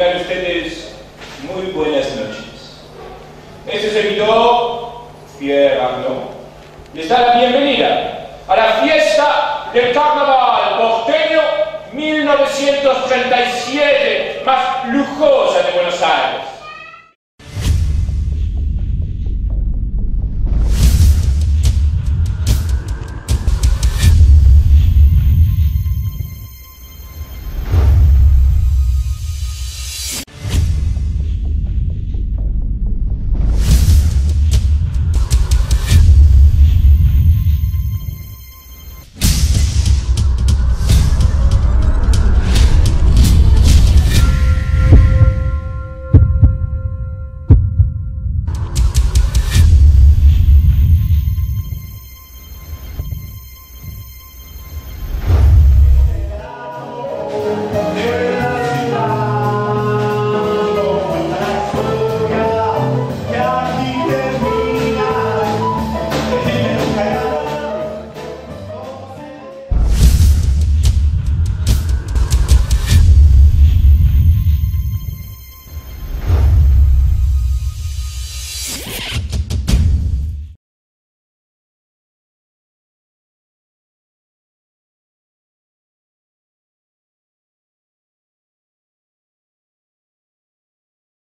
Tengan ustedes muy buenas noches. Este servidor, Pierre Arnaud, les da la bienvenida a la fiesta del Carnaval porteño 1937 más lujosa de Buenos Aires.